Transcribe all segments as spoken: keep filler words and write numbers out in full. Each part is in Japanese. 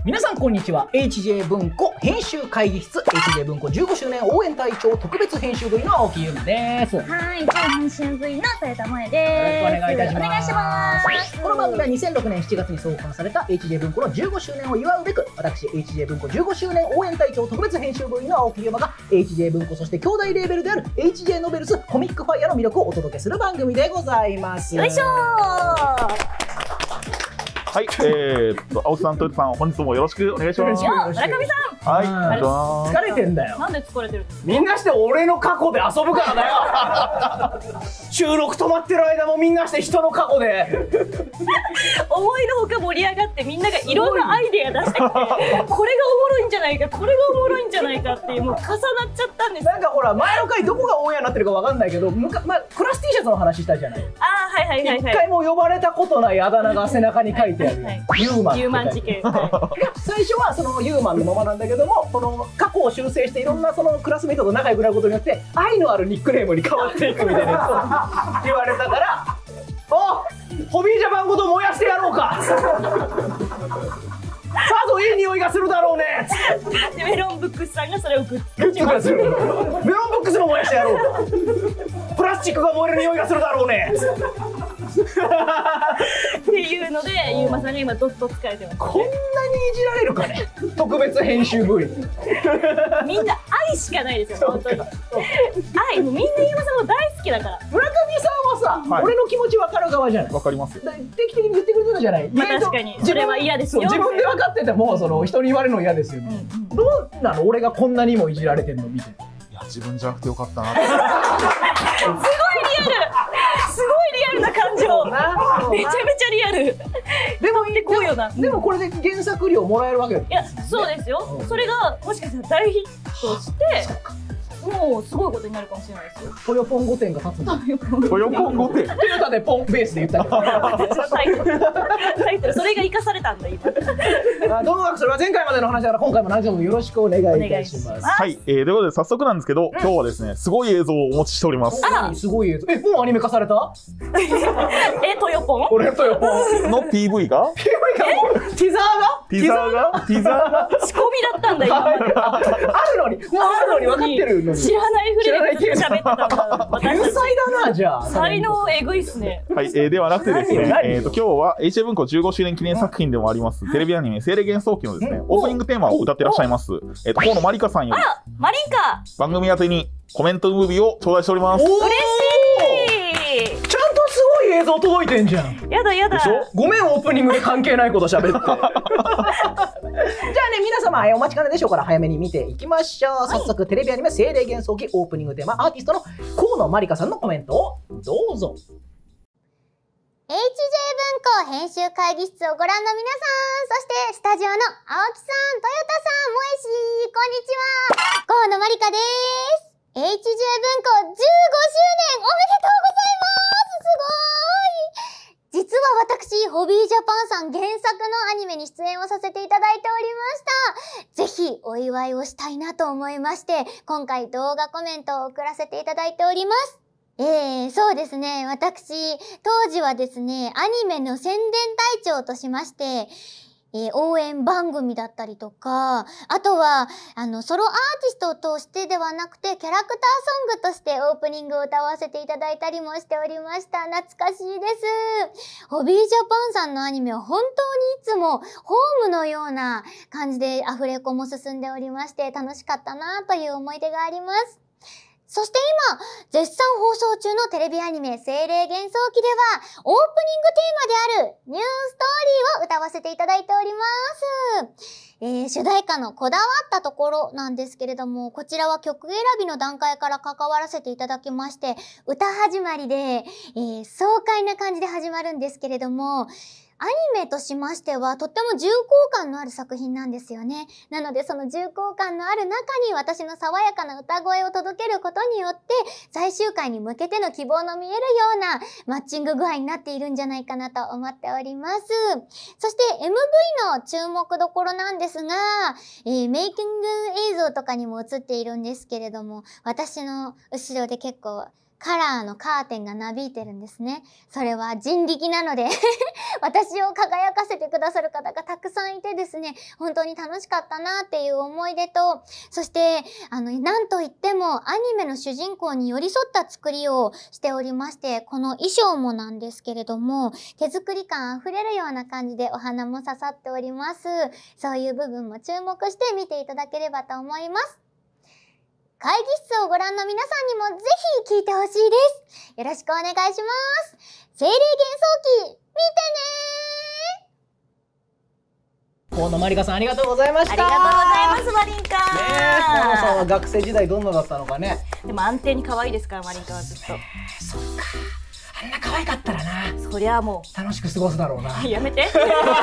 皆さんこんにちは。 エイチジェー 文庫編集会議室 エイチジェー 文庫じゅうごしゅうねん応援隊長特別編集部員の青木由美です。 はい、編集部員の豊田萌です。 よろしくお願いいたします。 お願いします。 この番組はにせんろくねんしちがつに創刊された エイチジェー 文庫のじゅうごしゅうねんを祝うべく、私 エイチジェー 文庫じゅうごしゅうねん応援隊長特別編集部員の青木由美が エイチジェー 文庫そして兄弟レーベルである エイチジェー ノベルスコミックファイアの魅力をお届けする番組でございます。 よいしょー。 はい、えー、っと青木さん、豊田さん、本日もよろしくお願いします。 よっ、村上さん。 はい、お願いします。 疲れてんだよ。 なんで疲れてるんですか。 みんなして俺の過去で遊ぶからだよ。収録止まってる間もみんなして人の過去で思いのほか盛り上がって、みんながいろんなアイデア出してきて、これがおもろいんじゃないか、これがおもろいんじゃないかっていう、もう重なっちゃったんです。 なんかほら前の回どこがオンエアになってるかわかんないけど、むか、まあ、クラス T シャツの話したじゃない。 あー、はいはいはいはい。 一回も呼ばれたことないあだ名が背中に書いてある、 はいユーマンユーマン事件。は最初はそのユーマンのままなんだけども、この過去を修正していろんなそのクラスメートと仲良くなることによって愛のあるニックネームに変わっていくみたいな言われたから「おホビージャパンごと燃やしてやろうか」さぞいい匂いがするだろうねい。でメロンブックスさんがそれをグッグッズがするメロンブックスも燃やしてやろうか、プラスチックが燃える匂いがするだろうねっていうので、ゆうまさんが今どっと疲れてます。 こんなにいじられるかね特別編集部員みんな愛しかないですよ、本当に。愛、もうみんなゆうまさんの大好きだから。 村上さんはさ、 はい俺の気持ち分かる側じゃない。 わかりますよ。 だ定期的に言ってくれてたじゃない。 まあ意外と確かに自分それは嫌ですよそう自分で分かっててもその人に言われるの嫌ですよね、 うんうん。 どうなの俺がこんなにもいじられてんの見て。 いや、自分じゃなくてよかったなって。 すごいリアル。すごいリアルな感情。めちゃめちゃリアル。 でもでこうよな。 でもこれで原作料もらえるわけよ。 いや、そうですよ。それがもしかしたら大ヒットして、もうすごいことになるかもしれないですよ。 トヨポンごてんが立つんだ。 豊ポンごてん。 トヨタでポンベースで言ったけど。 タイトル、タイトル、それが生かされたんだ今。 あともかくそれは前回までの話だから今回も何でもよろしくお願いいたします。 はい、えー、ということで早速なんですけど、今日はですね、すごい映像をお持ちしております。 何すごい映像。え、もうアニメ化された？ え、トヨポン？ 俺トヨポン。 の ピーブイ がティザーが？ ティザーがティザーが仕込みだったんだ今。 あるのに、もうあるのに分かってるのに。 知らないふりでずっと喋ってたんだ。 天才だなじゃあ。 才能えぐいっすね。 はい、えー、ではなくてですね、 何何えーと、今日は エイチジェー 文庫じゅうごしゅうねん記念作品でもあります、テレビアニメ、精霊幻想記のですね、オープニングテーマを歌ってらっしゃいます、えーと、河野まりかさんより、 あ、マリンカ。 番組宛てにコメントムービーを頂戴しております。 おー嬉しい。 ちゃんとすごい映像届いてんじゃん。 やだやだ。 でしょ？ ごめん、オープニングで関係ないこと喋って。じゃあね、皆様、お待ちかねでしょうから早めに見ていきましょう。早速、テレビアニメ精霊幻想記オープニングテーマ、アーティストの河野まりかさんのコメントをどうぞ。 エイチジェー 文庫編集会議室をご覧の皆さん、そしてスタジオの青木さん、豊田さん、萌しー、こんにちは。河野まりかです。エイチジェー 文庫じゅうごしゅうねんおめでとうございますすごーい。実は私、ホビージャパンさん原作のアニメに出演をさせていただいておりました。ぜひお祝いをしたいなと思いまして、今回動画コメントを送らせていただいております。えー、そうですね。私、当時はですね、アニメの宣伝隊長としまして、えー、応援番組だったりとか、あとは、あの、ソロアーティストを通してではなくて、キャラクターソングとしてオープニングを歌わせていただいたりもしておりました。懐かしいです。ホビージャパンさんのアニメは本当にいつもホームのような感じでアフレコも進んでおりまして、楽しかったなという思い出があります。そして今、絶賛放送中のテレビアニメ精霊幻想記では、オープニングテーマであるニューストーリーを歌わせていただいております。えー、主題歌のこだわったところなんですけれども、こちらは曲選びの段階から関わらせていただきまして、歌始まりで、えー、爽快な感じで始まるんですけれども、アニメとしましてはとっても重厚感のある作品なんですよね。なのでその重厚感のある中に私の爽やかな歌声を届けることによって最終回に向けての希望の見えるようなマッチング具合になっているんじゃないかなと思っております。そして エムブイ の注目どころなんですが、えー、メイキング映像とかにも映っているんですけれども、私の後ろで結構カラーのカーテンがなびいてるんですね。それは人力なので私を輝かせてくださる方がたくさんいてですね、本当に楽しかったなっていう思い出と、そしてあのなんといってもアニメの主人公に寄り添った作りをしておりまして、この衣装もなんですけれども手作り感あふれるような感じでお花も刺さっております。そういう部分も注目して見ていただければと思います。会議室をご覧の皆さんにもぜひ聞いてほしいです。よろしくお願いします。精霊幻想記、見てねー。河野まりかさんありがとうございました。 ありがとうございます、マリンカ。 ねえ、河野さんは学生時代どんなだったのかね。 でも安定に可愛いですから、マリンカはずっと。 そっか。あんな可愛かったらな。 そりゃもう楽しく過ごすだろうな。 やめて。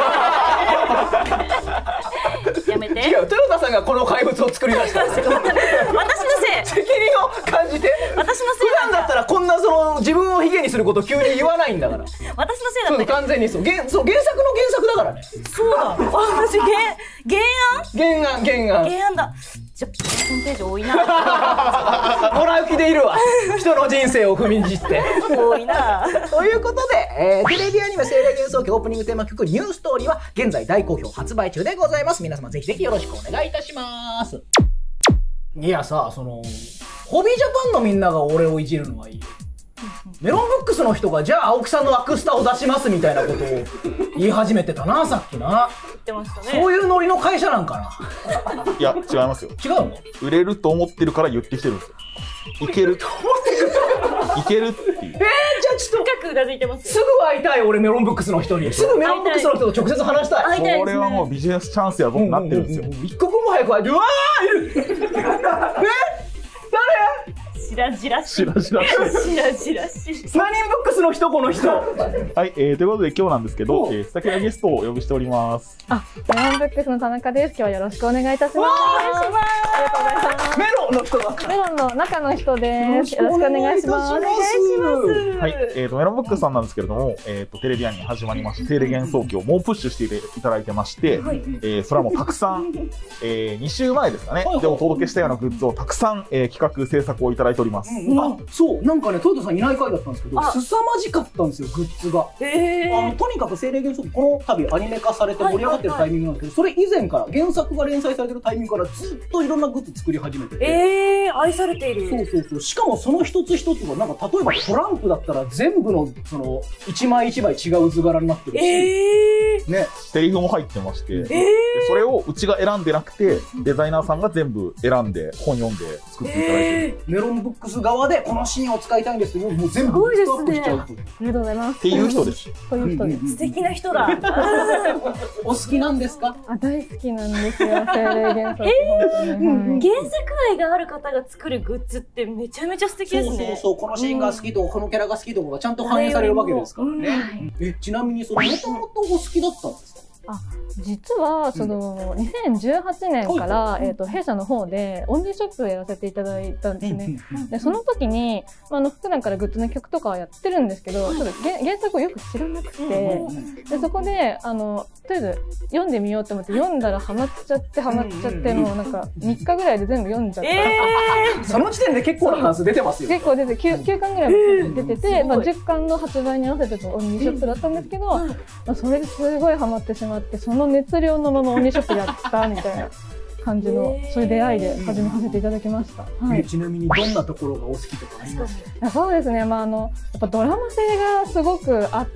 やめて。 違う、豊田さんがこの怪物を作り出した。 私のせい。 責任を感じて。 私のせい。 普段だったらこんなその自分を卑下にすること急に言わないんだから。 私のせいだったそう、完全にそう。原そう原作の原作だからね。 そうだ。私原原案原案原案原案だ。じゃパーセンテージ多いな。 もらう気でいるわ。人の人生を踏みにじって多いな。 ということで、えー、テレビアニメ精霊幻想記オープニングテーマ曲ニューストーリーは現在大好評発売中でございます。皆様ぜひぜひよろしくお願いいたします。いやさ、そのホビージャパンのみんなが俺をいじるのはいいよ。メロンブックスの人がじゃあ青木さんのアクスタを出しますみたいなことを言い始めてたな、さっきな。 言ってましたね。 そういうノリの会社なんかな。 いや、違いますよ。 違うの？ 売れると思ってるから言ってきてるんですよ。いける。いけるっていう。 えー、じゃあちょっと深くうなずいてますよ。 すぐ会いたい、俺メロンブックスの人に。すぐメロンブックスの人と直接話したい。 会いたいですね。 これはもうビジネスチャンスやぞってなってるんですよ。 一刻も早く会いたい。うわー、いる。え？誰？ しらじらしい。 しらじらしい。 しらじらしい。 何ブックスの人、この人。 はい、えー、ということで今日なんですけど、えー、素敵なゲストをお呼びしております。 あ、メロンブックスの田中です。今日はよろしくお願いいたします。 お願いします。 ありがとうございます。 メロンの人だ。 メロンの中の人です。よろしくお願いします。 お願いします。 はい、えーと、メロンブックスさんなんですけれども、えーと、テレビアニメ始まりまして、精霊幻想記を猛プッシュしていただいてまして、はい、えー、それはもうたくさん、えー、に週前ですかね、でお届けしたようなグッズをたくさん、えー、企画、制作をいただいております。 うん、あ、そう、なんかね、トヨタさんいない回だったんですけど、凄まじかったんですよ、グッズが。 へー。 あの、とにかく精霊幻想記、この度アニメ化されて盛り上がってるタイミングなんですけど、それ以前から、原作が連載されてるタイミングからずっといろんなグッズ作り始めてて。 えー、愛されている。 そうそうそう。しかもその一つ一つが、なんか例えばトランプだったら全部の、その、一枚一枚違う図柄になってるし。 えー。 ね。 セリフも入ってまして、えー、 でそれをうちが選んでなくて、デザイナーさんが全部選んで、本読んで作っていただいてる。 えー、メロンブックス側でこのシーンを使いたいんですけど、もう全部リストアップしちゃうと。 ありがとうございます。 っていう人です。 そういう人です。 素敵な人だ。 お好きなんですか？ あ、大好きなんですよ。精霊幻想記、本当に。はい、 原作愛がある方が作るグッズってめちゃめちゃ素敵ですね。 そうそうそう、このシーンが好きと、このキャラが好きとかがちゃんと反映されるわけですからね。え、ちなみにその、もともとお好きだったんですか？ あ、実はそのにせんじゅうはちねんから、えっと弊社の方でオンリーショップをやらせていただいたんですね。でその時に、まあ、あの普段からグッズの曲とかはやってるんですけど、ちょっと原原作をよく知らなくて、でそこであのとりあえず読んでみようと思って読んだらハマっちゃってハマっちゃってもうなんかみっかぐらいで全部読んじゃった。 えー、 その時点で結構な関数出てますよ。 結構出て 9, きゅうかんぐらい出てて、えー、まあじゅっかんの発売に合わせてオンリーショップだったんですけど、まあ、それですごいハマってしまって、その熱量のままオンリーショップやったみたいな感じの、そういう出会いで始めさせていただきました。はい、 ちなみにどんなところがお好きとかありますか？ そうですね、まあ、あのやっぱドラマ性がすごくあって、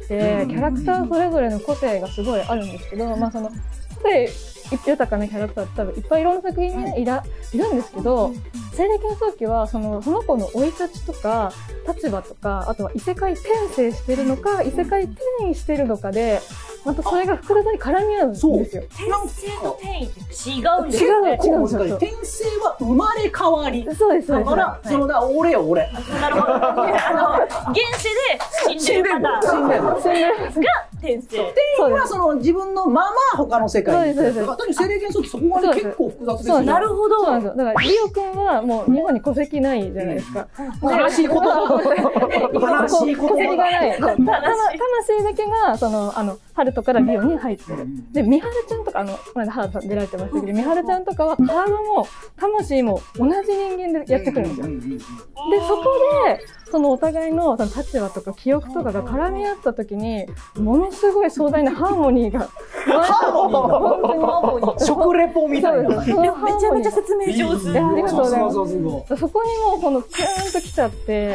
キャラクターそれぞれの個性がすごいあるんですけど、まあ、その個性豊かなキャラクターって多分いっぱいいろんな作品に、ね、いらいるんですけど、精霊幻想記はそのその子の生い立ちとか立場とか、あとは異世界転生してるのか異世界転移してるのかで、またそれが複雑に絡み合うんですよ。 転生と転移って違うんですよね。 違うんですよ。転生は生まれ変わり。 そうですそうです。 だからそのだ俺よ俺。 なるほど。あの現世で死んでるパターン。 死んでる。 死んでる。が転生。 転移はその自分のまま他の世界に。そうですそうです。だから精霊幻想記そこまで結構複雑ですよね。 なるほど。 そうなんですよ。だからリオくんはもう日本に戸籍ないじゃないですか。 悲しいこと。悲しいこと。 戸籍がない。魂だけがそのあの春とからリオに入ってる。で、みはるちゃんとか、あの、この間原田さん出られてましたけど、みはるちゃんとかは体も魂も同じ人間でやってくるんですよ。で、そこで、そのお互いのその立場とか記憶とかが絡み合った時に、ものすごい壮大なハーモニーが。 ハーモニー食レポみたいな。 めちゃめちゃ説明上手。 ありがとうございます。 そそこにもうこのキューンと来ちゃって、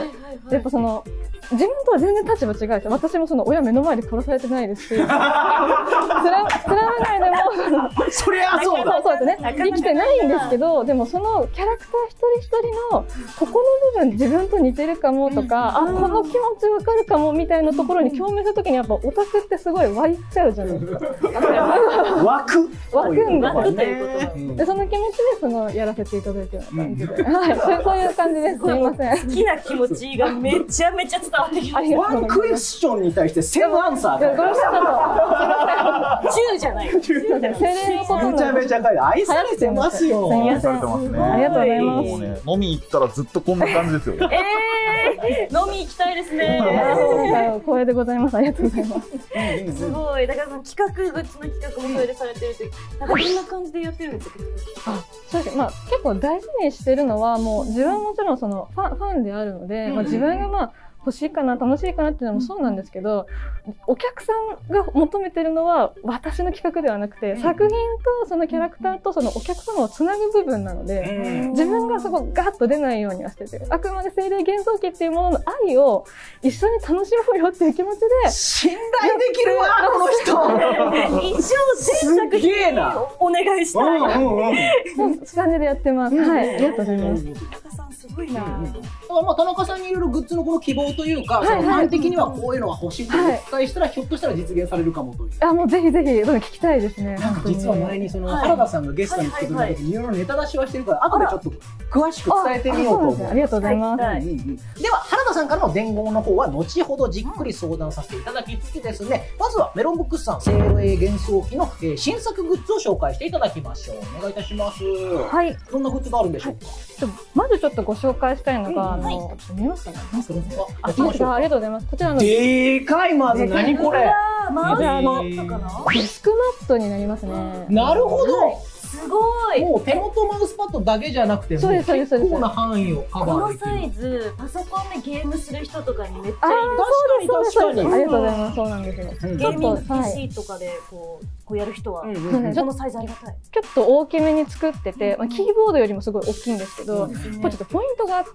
やっぱその、自分とは全然立場違うし、私もその親目の前で殺されてないですし、つら、つらめないでも、 そりゃそうだ。 そうですね。生きてないんですけど、でもそのキャラクター一人一人の、ここの部分自分と似てるかもとか、あ、この気持ちわかるかもみたいなところに共鳴するときにやっぱオタクってすごい湧いちゃうじゃないですか。 湧く湧くんだ。 湧くということ。 で、その気持ちでその、やらせていただいてるような感じで。はい、そういう感じです。すみません。 好きな気持ちがめちゃめちゃ伝わってきます。 ワンクエスチョンに対してセブンアンサー。 ごめんなさい、 じゅうじゃない。 精霊のことめちゃめちゃかい。愛されてますよ。 愛されてますね。 ありがとうございます。 もうね、飲み行ったらずっとこんな感じですよね。 えー、飲み行きたいですね。 光栄でございます。ありがとうございます。 すごい。だからその企画、グッズの企画もそれでされてるって、なんかどんな感じでやってるんですか？ あ、そうですね。まあ結構大事にしてるのは、もう自分はもちろんそのファン、ファンであるので、まあ自分がまあ、欲しいかな、楽しいかなっていうのもそうなんですけど、お客さんが求めてるのは私の企画ではなくて、作品とそのキャラクターとそのお客様をつなぐ部分なので、自分がそこガッと出ないようにはしてて、あくまで精霊幻想期っていうものの愛を一緒に楽しもうよっていう気持ちで。 信頼できるわ、この人。 一生全作品お願いしたい。 そういう感じでやってます。はい。ありがとうございます。 すごいな。 まあ田中さんにいろいろグッズのこの希望というか、そのファン的にはこういうのが欲しいとお伝えしたら、ひょっとしたら実現されるかもという。 あ、もうぜひぜひ聞きたいですね。 なんか実は前にその原田さんがゲストに来てくれた時にいろいろネタ出しはしてるから後でちょっと詳しく伝えてみようと思う。 ありがとうございます。 では原田さんからの伝言の方は後ほどじっくり相談させていただきつつですね、まずはメロンブックスさん精霊幻想期の新作グッズを紹介していただきましょう。お願いいたします。はい。どんなグッズがあるんでしょうか。 まずちょっとご紹介したいのが、あの、見ますかね。あ、ありがとうございます。こちらの。 でかい、まず何これ。 マジのデスクマットになりますね。 なるほど。 すごい。 もう手元マウスパッドだけじゃなくて、 そうですそうです。 結構な範囲をカバーできる。 このサイズ、パソコンでゲームする人とかにめっちゃいい。 確かに確かに。 ありがとうございます。そうなんですよ。 ゲーミング ピーシー とかでこうこうやる人はこのサイズありがたい。 ちょっと大きめに作ってて、まあキーボードよりもすごい大きいんですけど、これちょっとポイントがあって、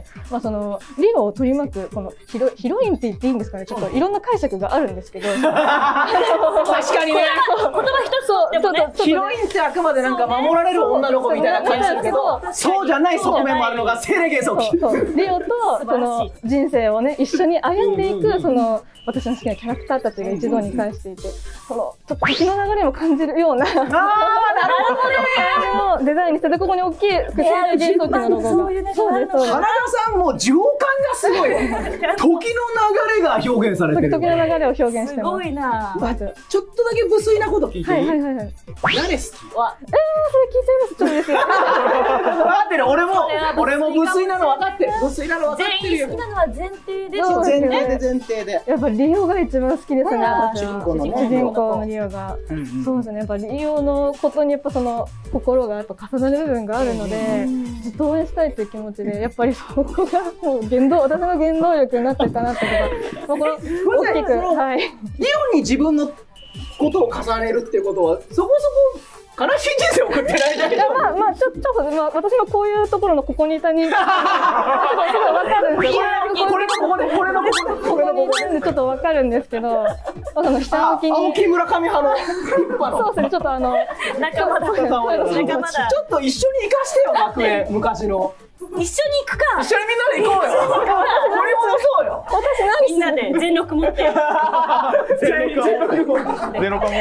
まあそのリオを取り巻くこのヒロヒロインって言っていいんですかね。ちょっといろんな解釈があるんですけど。確かにね。 言葉一つとってもね。 ヒロインってあくまでなんか守られる女の子みたいな感じだけど、そうじゃない側面もあるのが精霊幻想期。 リオとその人生をね一緒に歩んでいくその私の好きなキャラクターたちが一堂に会していて、そのちょっと時の流れも感じるような、ああなるほどね。デザインにしててここに大きい精霊幻想期のロゴが。そうですそうです。 原田さんも情感がすごい。時の流れが表現されてる。 時の流れを表現してます。 すごいな。 ちょっとだけ無粋なこと聞いていい？ はいはいはい。 誰好き？ わ、えー、それ聞いちゃいます。ちょっとですよ。 分かってる。俺も俺も無粋なの分かってる。無粋なの分かってるよ。 全員好きなのは前提で。 そう前提で前提で。 やっぱリオが一番好きですね。 主人公のね。 主人公のリオが。そうですね。やっぱリオのことにやっぱその心がやっぱ重なる部分があるので、ずっと応援したいという気持ちで、やっぱりそこがもう原動、私の原動力になってたなってことが、まあこの大きく、はい。 リオに自分のことを重ねるっていうことは、そこそこ悲しい人生を送ってないだけど。 まあまあちょっとまあ私もこういうところのここにいた人間、わかるんですよ。 これのここでこれのここでここにいたんでちょっとわかるんですけど、その下向きに。 青木村上派の一派の。 そうですね。ちょっとあの仲間だ。仲間だ。 ちょっと一緒に行かしてよ学園昔の。 一緒に行くか。 一緒にみんなで行こうよ。これもそうよ。 私みんなで全力持って。 全力持って。全力持って。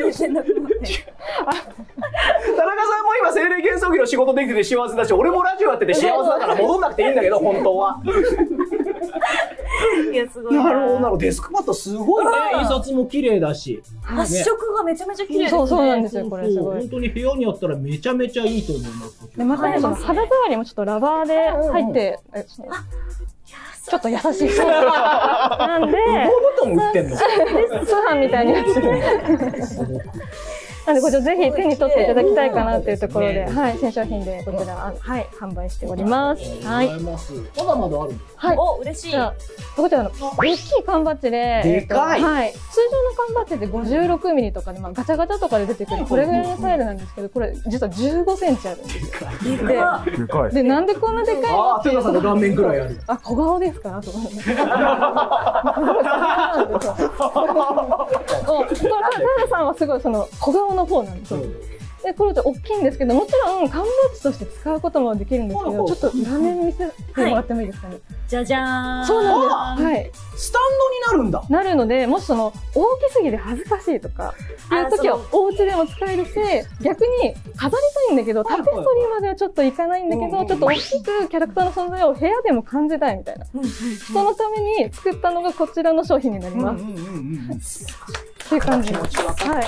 全力持って。 田中さんも今精霊幻想期の仕事できてて幸せだし、俺もラジオやってて幸せだから戻んなくていいんだけど本当は。 いやすごい。 なるほどなるほど。デスクパッドすごいね。 印刷も綺麗だし。 発色がめちゃめちゃ綺麗。 そうそうなんですよこれすごい。 本当に部屋にあったらめちゃめちゃいいと思います。 でまたねその肌触りもちょっとラバーで入って。 ちょっと優しいソースなんで、 羽毛布団売ってんの？ 通販みたいなやつ。なのでこちらぜひ手に取っていただきたいかなというところで、はい、新商品でこちら、はい、販売しております。はい。 まだまだあるんですか？ はい。お、嬉しい。 じゃあ、こちらの大きい缶バッジで、 でかい。 はい。通常の缶バッジってごじゅうろくミリとかで、まあガチャガチャとかで出てくるこれぐらいのサイズなんですけど、これ実はじゅうごセンチあるんですよ。で、 でかい。 で、なんでこんなでかいの？ ああ、テナさんの顔面ぐらいある。 あ、小顔ですか？とか。これ、テナさんはすごいその小顔の方なんですよ。で、これって大きいんですけど、もちろん缶バッジとして使うこともできるんですけど、ちょっと裏面見せてもらってもいいですかね。 じゃじゃーん。 そうなんです。はい。 スタンドになるんだ。 なるので、もしその大きすぎて恥ずかしいとかいう時はお家でも使えるし、逆に飾りたいんだけど、タペストリーまではちょっといかないんだけど、ちょっと大きくキャラクターの存在を部屋でも感じたいみたいな。そのために作ったのがこちらの商品になります。っていう感じです。はい。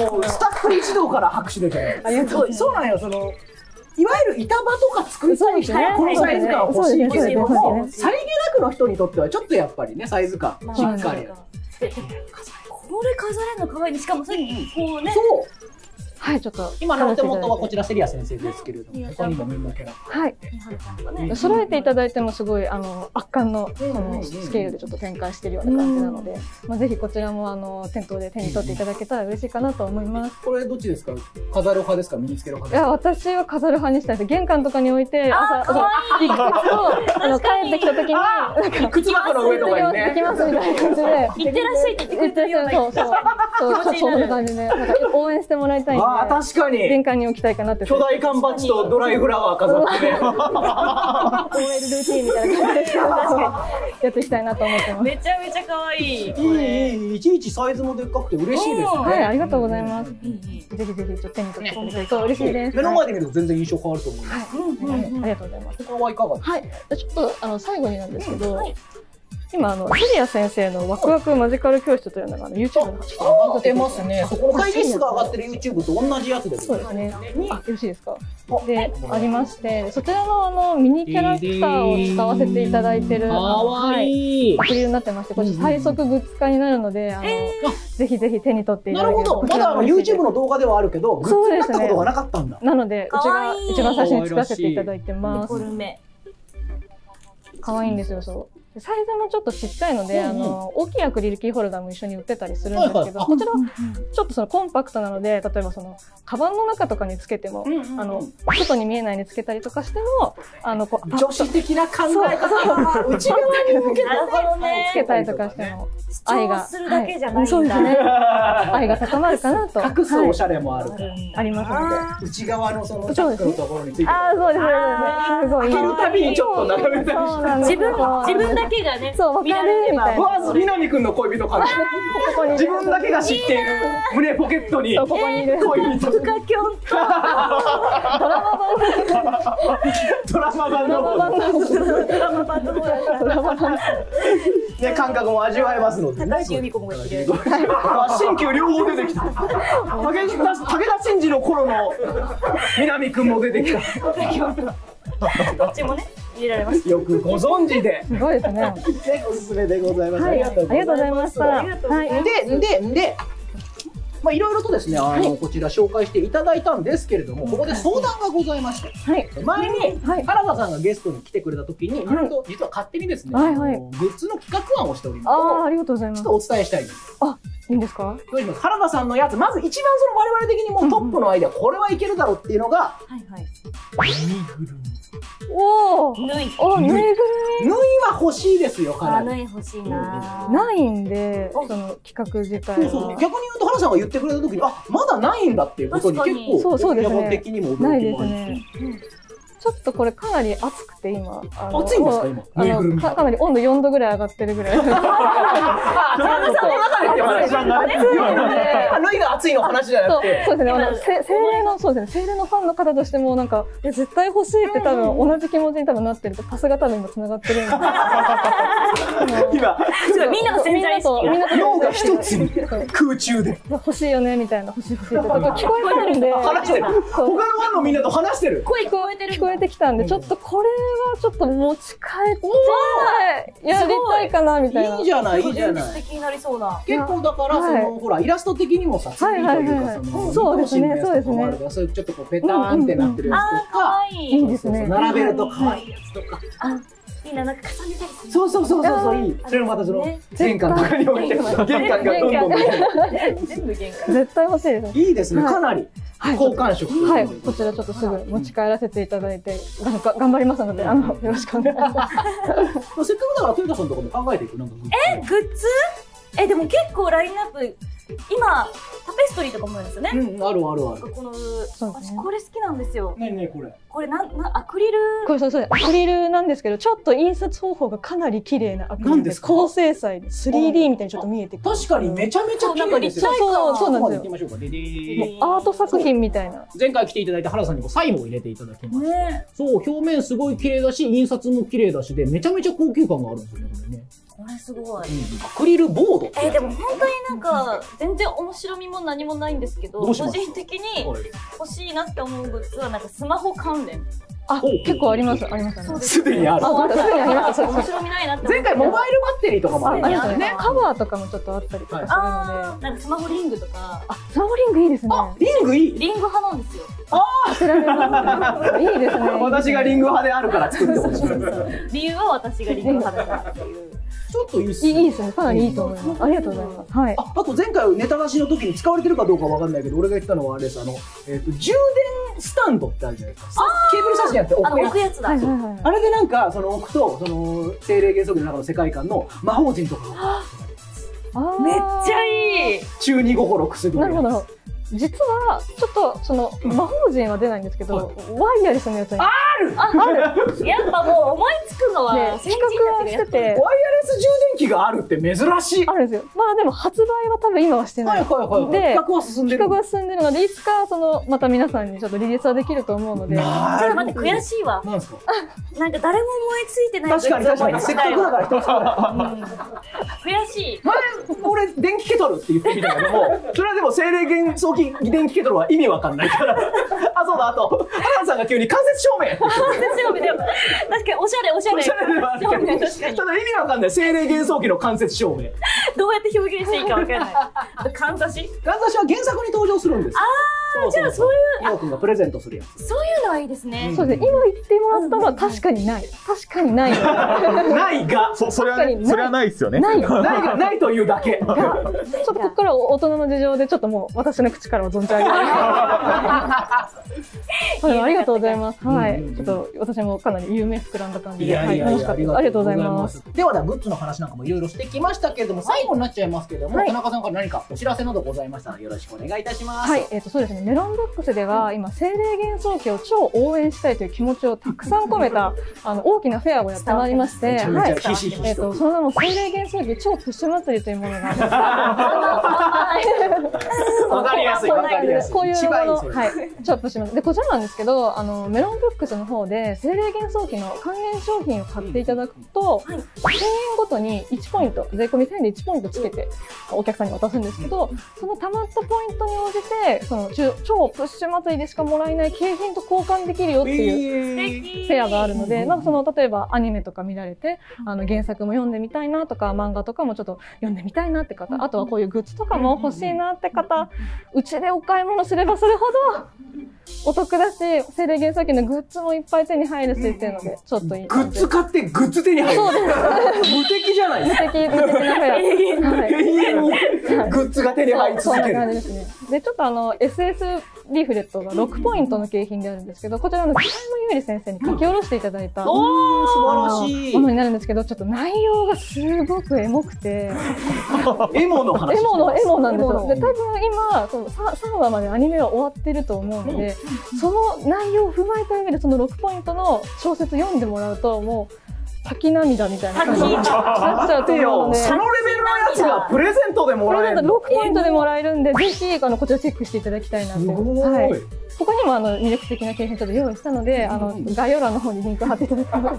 もうスタッフ一同から拍手でじゃない。 ありがとうございます。 そうなんよ、その。いわゆる板場とか作りたい人はこのサイズ感欲しいけれども、さりげなくの人にとってはちょっとやっぱりね、サイズ感しっかり。 これ飾れるの可愛いね。しかもそれこうね。 そう。 はい、ちょっと今のお手元はこちらセリア先生ですけれども、他にもみんなキャラ。 はい。揃えていただいてもすごいあの圧巻のそのスケールでちょっと展開しているような感じなので、まあぜひこちらもあの店頭で手に取っていただけたら嬉しいかなと思います。 これどっちですか？飾る派ですか？身につける派いですか？ や、私は飾る派にしたいです。玄関とかに置いて朝行くとあの帰ってきた時になんか靴箱の上とかにね。 行きますみたいな感じで。 行ってらっしゃいって言ってくれるような。 そうそうそう。そんな感じでなんか応援してもらいたいんで。 ああ、確かに。 玄関に置きたいかなって。 巨大缶バッジとドライフラワー飾ってね。 オーエルルーティンみたいな感じでやっていきたいなと思ってます。 めちゃめちゃ可愛い。 いいいい、いちいちサイズもでっかくて嬉しいですね。 はい、ありがとうございます。ぜひぜひちょっと手に取ってくれると嬉しいです。 目の前で見ると全然印象変わると思います。 はい、ありがとうございます。 他はいかがですか？ はい、ちょっとあの最後になんですけど。今あのセリア先生のワクワクマジカル教室というのがあの YouTube で上がってますね。そこの会議室が上がってる YouTube と同じやつで。 そうですね。あ、よろしいですか？でありまして、そちらのあのミニキャラクターを使わせていただいてるはいアクリルになってまして、これ最速グッズ化になるので、あのぜひぜひ手に取っていただけると。 なるほど。まだあの YouTube の動画ではあるけど、グッズになったことがなかったんだ。 なのでうちが一番最初に作らせていただいてます。可愛いんですよ、そう。サイズもちょっとちっちゃいので、うんうん、あの大きいアクリルキーホルダーも一緒に売ってたりするんですけど、はいはい、こちらちょっとそのコンパクトなので、例えばそのカバンの中とかにつけても、うんうん、あの外に見えないようにつけたりとかしても、あのこう女子的な考え方、内側に向けてつけたりとかしても愛がするだけじゃないんだ、はい、 そうですね。愛が高まるかなと。 隠すおしゃれもある。 はい、ありますので、 内側のそのチャックのところについて、 ああそうですね。すごい。 開けるたびにちょっと眺めたりして、 自分自分だけがね。 そう。見られるみたいな。 わあ、南くんの恋人感じ。自分だけが知っている胸ポケットに。 ここにいる。 恋人。 フカキョンと。 ドラマ版。 ドラマ版の。 ドラマ版の。 ドラマ版。 ね、感覚も味わえますので。 高橋由美子もいる。 新旧両方出てきた。武田真治の頃の南くんも出てきた。 どっちもね。入れられます。 よくご存知で。 すごいですね。 おすすめでございます。 ありがとうございました。はい。 で、で、で、まあいろいろとですね、あのこちら紹介していただいたんですけれども、ここで相談がございまして、はい、前に原田さんがゲストに来てくれた時に、いろいろと実は勝手にですね、グッズの企画案をしております。 ああ、ありがとうございます。 ちょっとお伝えしたいです。 あ、いいんですか？ 原田さんのやつ、まず一番その我々的にもうトップのアイデア、これはいけるだろうっていうのが、 はいはい。 ぬいぐるみ。 おお、 ぬい。 お、ぬいぐるみ。 ぬいは欲しいですよ、かなり。 ぬい欲しいな。 ないんで、その企画自体は。 そうそう。逆に言うと原さんが言ってくれた時に、あ、まだないんだっていうことに結構、 そうですね。的にもないですね。ちょっとこれかなり暑くて今。 暑いんですか今？ あのかなり温度よんどぐらい上がってるぐらい。 あ、原田さんの中でって話じゃなくて、ぬいが暑いの話じゃなくて。 そうですね。あの精霊のそうですね。精霊のファンの方としてもなんかいや絶対欲しいって多分同じ気持ちに多分なってるとパスが多分今繋がってるんで。 今みんなの潜在意識みんなと脳が一つに空中で欲しいよねみたいな欲しい欲しいって聞こえてるんで。 話してる。他のファンのみんなと話してる。 声聞こえてる。 聞こええてきたんで、ちょっとこれはちょっと持ち帰ってやりたいかなみたいな。 いいじゃないいいじゃない。 素敵になりそうな。 結構だからそのほらイラスト的にもさ、ツリーというかそのそうですねそうですね。 そういうちょっとこうペターンってなってるやつとか、 いいですね。 並べると可愛いやつとか。 いいな、なんか重ねたりする。 そうそうそうそうそういい。それもまたその玄関とかに置いて、玄関がどんどん全部玄関。 絶対欲しいですね。 いいですね。かなり好感触。 はい、こちらちょっとすぐ持ち帰らせていただいて、が頑張りますので、あのよろしくお願いします。 せっかくだからトヨタさんのところで考えていくなんか。 え、グッズ？え、でも結構ラインナップ。今タペストリーとかもあるんですよね。 うん、あるあるある。 この私これ好きなんですよ。 ねねこれ。 これなんなアクリル。 これそうそうアクリルなんですけど、ちょっと印刷方法がかなり綺麗なアクリルです。高精細で スリーディー みたいにちょっと見えてくる。 確かにめちゃめちゃ綺麗ですよ。 そうそうなんですよ。 行きましょうか。ででアート作品みたいな。 前回来ていただいた原さんにもサインを入れていただきました。そう表面すごい綺麗だし、印刷も綺麗だしでめちゃめちちゃ高級感があるんですよねこれね。 これすごい。 アクリルボード。 えー、でも本当になんか全然面白みも何もないんですけど、個人的に欲しいなって思うグッズはなんかスマホ関連。 あ、結構ありますあります。 すでにある。 あ、すでにあります。 面白みないなって。 前回モバイルバッテリーとかもありましたね。 カバーとかもちょっとあったりとかするので。 なんかスマホリングとか。 あ、スマホリングいいですね。 リングいい。 リング派なんですよ。 ああ、いいですね。 私がリング派であるから作ってほしい。 理由は私がリング派だからっていう。 ちょっといいっすね。いいですね。かなりいいと思います。ありがとうございます。はい。 あ、あと前回ネタ出しの時に使われてるかどうかわかんないけど、俺が言ったのはあれです。あの、えっと充電スタンドってあるじゃないですか。ケーブル挿しやって置くやつだ。 あれでなんかその置くとその精霊元素記の中の世界観の魔法陣とかがめっちゃいい。 中二心くすぐる。 なるほど。実はちょっとその魔法陣は出ないんですけど、ワイヤレスのやつにあるあるやっぱもう思いつくのは先人たちがしてて、ワイヤレス充電器があるって珍しい。 あるんですよ。まあでも発売は多分今はしてない。で、 企画は進んでる。 企画は進んでるので、いつかそのまた皆さんにちょっとリリースはできると思うので。 ちょっと待って悔しいわ。 なんですか。 なんか誰も思いついてない。 確かに確かに。せっかくだから一つ悔しい。 前俺電気ケトルって言ってみたけども、それはでも精霊元素記電気ケトルは意味わかんないから。あ、そうだ、あと、原さんが急に間接照明。 間接照明でも、確かにおしゃれおしゃれ。 おしゃれでは確かに。ただ意味わかんない。精霊元素記の間接照明。 どうやって表現していいかわからない。かんざし？ かんざしは原作に登場するんです。 ああ、じゃあそういう。 イオくんがプレゼントするやつ。 そういうのはいいですね。 そうですね。今言ってもらったのは確かにない。確かにない。 ないが。 そ、それはね、それはないですよね。 ない。 ないないというだけ。 ちょっとここから大人の事情でちょっともう私の口からは存じ上げない。ありがとうございます。はい。ちょっと私もかなり夢膨らんだ感じで、はい、楽しかったです。ありがとうございます。 ではではグッズの話なんかもいろいろしてきましたけれども、最後になっちゃいますけれども、田中さんから何かお知らせなどございましたらよろしくお願いいたします。 はい。えっとそうですね。メロンブックスでは今精霊元素記を超応援したいという気持ちをたくさん込めたあの大きなフェアをやってまいりまして、はい。えっとその名も精霊元素記超プッシュ祭りというものがあるんです。 わかりやすいわかりやすい。 こういうもの、はい、チョップします。で、こちらなんですけど、あのメロンブックスの方で精霊元素記の還元商品を買っていただくと、せんえんごとにいちポイント、税込みせんえんでいちポイントつけてお客さんに渡すんですけど、その貯まったポイントに応じて、その超プッシュ祭りでしかもらえない景品と交換できるよっていうフェアがあるので、まあその例えばアニメとか見られて、あの原作も読んでみたいなとか、漫画とかもちょっと読んでみたいなって方、あとはこういうグッズとかも欲しいなって方、うちでお買い物すればするほどお得だし、精霊元素記のグッズもいっぱい手に入るしっていうので、ちょっといい。 グッズ買ってグッズ手に入る。そうです。無敵じゃないですか。 無敵、無敵なフェア。 永遠にグッズが手に入り続ける。 そんな感じですね。で、ちょっとあの、エスエス リーフレットがろくポイントの景品であるんですけど、こちらの北山優里先生に書き下ろしていただいた、 おー、素晴らしい。 ものになるんですけど、ちょっと内容がすごくエモくて。 エモの話。 エモの、エモなんですよ。で、多分今、そのさんわまでアニメは終わってると思うので、その内容を踏まえた上でそのろくポイントの小説読んでもらうと、もう、泣き涙みたいな感じになっちゃうと思うので。 そのレベルのやつがプレゼントでもらえる。 ろくポイントでもらえるんで、ぜひ、あの、こちらチェックしていただきたいなって。はい。他にもあの魅力的な景品ちょっと用意したので、あの概要欄の方にリンク貼っていただくので、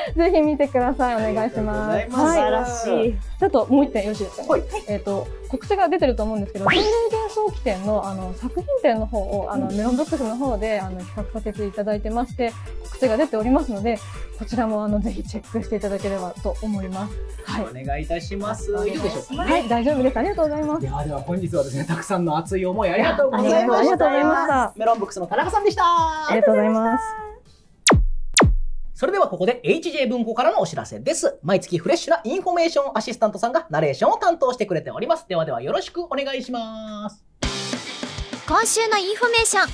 ぜひ見てください。お願いします。 ありがとうございます。 素晴らしい。 あともう一点よろしいですかね。 はい。 えっと告知が出てると思うんですけど、天霊幻想記展のあの作品展の方をあのメロンブックスの方であの企画させていただいてまして、告知が出ておりますので、こちらもあのぜひチェックしていただければと思います。はい。 お願いいたします。いいでしょうか。 はい、大丈夫です。ありがとうございます。 ではでは本日はですね、たくさんの熱い思いありがとうございました。 ありがとうございました。 メロンブックスの田中さんでした。 ありがとうございます。 それではここで エイチジェー 文庫からのお知らせです。毎月フレッシュなインフォメーションアシスタントさんがナレーションを担当してくれております。ではではよろしくお願いします。 今週のインフォメーション。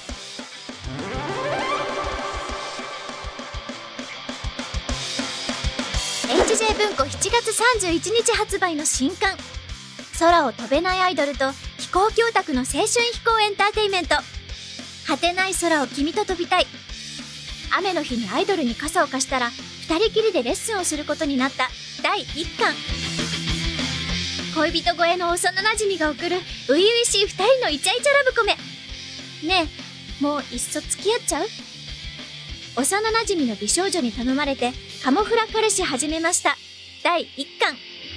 エイチジェー 文庫しちがつさんじゅういちにち発売の新刊。空を飛べないアイドルと飛行機オタクの青春飛行エンターテインメント。果てない空を君と飛びたい。雨の日にアイドルに傘を貸したら二人きりでレッスンをすることになっただいいっかん。恋人超えの幼馴染が送る初々しい二人のイチャイチャラブコメ。ねえ、もういっそ付き合っちゃう？幼馴染の美少女に頼まれてカモフラ彼氏始めましただいいっかん。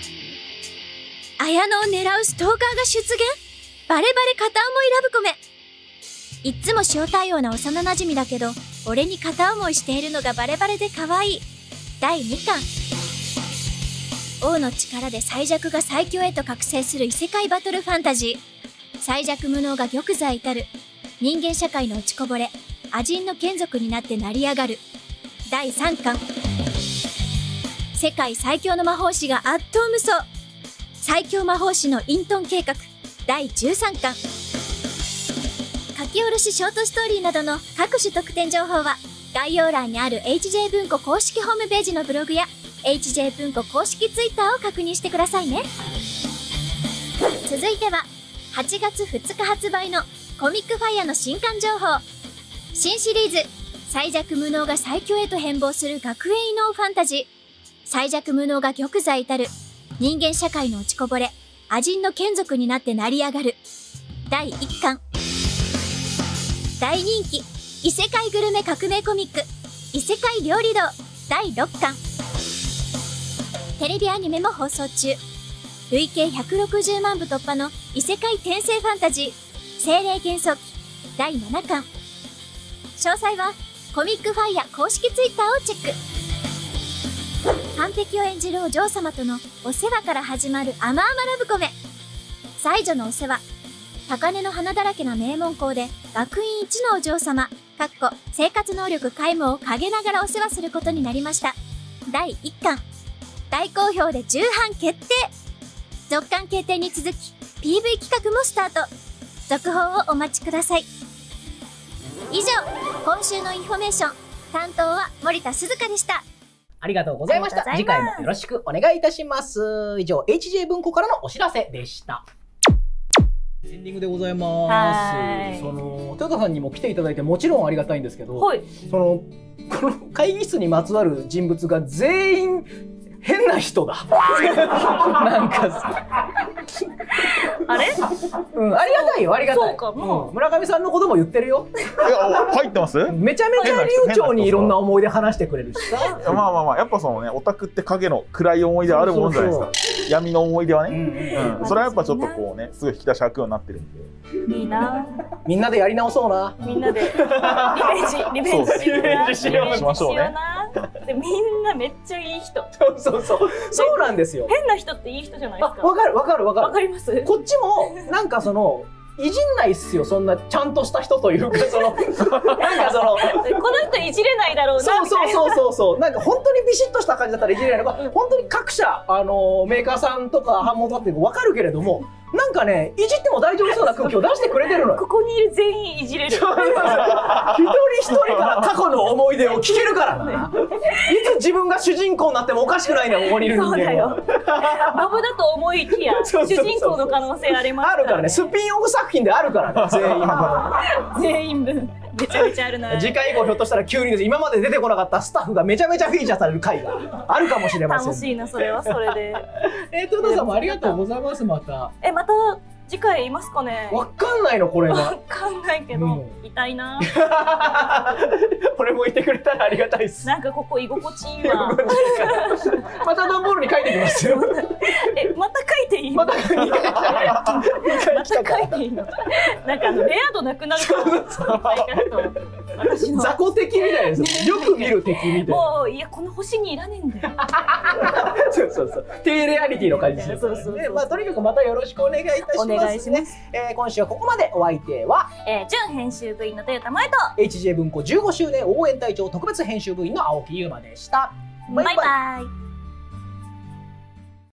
綾野を狙うストーカーが出現。バレバレ片思いラブコメ。いっつも塩対応な幼馴染だけど俺に片思いしているのがバレバレで可愛いだいにかん。王の力で最弱が最強へと覚醒する異世界バトルファンタジー。最弱無能が玉座至る。人間社会の落ちこぼれ亜人の眷属になって成り上がるだいさんかん。世界最強の魔法師が圧倒無双。最強魔法師のイントン計画だいじゅうさんかん。書き下ろしショートストーリーなどの各種特典情報は概要欄にある エイチジェー 文庫公式ホームページのブログや エイチジェー 文庫公式ツイッターを確認してくださいね。続いてははちがつふつか発売のコミックファイヤーの新刊情報。新シリーズ最弱無能が最強へと変貌する学園異能ファンタジー。最弱無能が玉座至る。人間社会の落ちこぼれ亜人の眷属になって成り上がるだいいっかん。大人気異世界グルメ革命コミック異世界料理道だいろっかん。テレビアニメも放送中。累計ひゃくろくじゅうまんぶ突破の異世界転生ファンタジー精霊幻想記だいななかん。詳細はコミックファイヤー公式ツイッターをチェック。完璧を演じるお嬢様とのお世話から始まる甘々ラブコメ。才女のお世話。高嶺の花だらけな名門校で学院一のお嬢様かっこ生活能力皆無を陰ながらお世話することになりましただいいっかん。大好評で重版決定。続刊決定に続き ピーブイ 企画もスタート。続報をお待ちください。以上今週のインフォメーション。担当は森田鈴香でした。 ありがとうございました。次回もよろしくお願いいたします。以上 エイチジェー 文庫からのお知らせでした。エンディングでございます。その豊田さんにも来ていただいてもちろんありがたいんですけど、はい、そのこの会議室にまつわる人物が全員変な人だ。なんかあれ？ うん、ありがたいよ、ありがたい。 そうかも、 うん、村上さんのことも言ってるよ。 いや、入ってます？ めちゃめちゃ流暢にいろんな思い出話してくれるしさ。 まあまあまあ、やっぱそのね、オタクって影の暗い思い出あるもんじゃないですか。闇の思い出はね。うんうん、それはやっぱちょっとこうね、すごい引き出し開くようになってるんで。 いいな。 みんなでやり直そうな。 みんなでリベンジ、リベンジ、 リベンジしよう。しましょうね。 でみんなめっちゃいい人。 そうそうそう。そうなんですよ。 変な人っていい人じゃないですか。 わかるわかるわかる。 わかります。 こっちもなんかそのいじんないっすよ。そんなちゃんとした人というかそのなんかそのこの人いじれないだろうな。 そうそうそうそうそう。なんか本当にビシッとした感じだったらいじれないのが、本当に各社あのメーカーさんとか版元だってわかるけれども。なんかね、いじっても大丈夫そうな空気を出してくれてるのよ。 ここにいる全員いじれる。一人一人から過去の思い出を聞けるからね。いつ自分が主人公になってもおかしくないんだよ、ここにいる人間は。そうだよ。 バブだと思いきや、主人公の可能性ありますからね。 あるからね、スピンオフ作品であるからね、全員分。 全員分。めちゃめちゃあるな。 次回以降ひょっとしたら急にです、今まで出てこなかったスタッフがめちゃめちゃフィーチャーされる回があるかもしれません。 楽しいな、それはそれで。 えー、豊田さんもありがとうございます、また。 え、また次回いますかね。 わかんないのこれわが。 かんないけど、 うん痛いな。 俺もいてくれたらありがたいっす。 なんかここ居心地いいわ。 また段ボールに書いてきますよ。 え、また書いていいの？ また書いてきた。 また書いていいの？なんかあのレア度なくなるから私の雑魚敵みたいです。よく見る敵みたいな。 もういやこの星にいらねえんだよ。 そうそうそう。低レアリティの感じです。 そうそうそうね、まあとにかくまたよろしくお願いいたします、ね。 お願いしますえー今週はここまで。お相手はえー、準編集部員の豊田舞とエイチジェー 文庫じゅうごしゅうねん応援隊長特別編集部員の青木優馬でした。 バイバイ。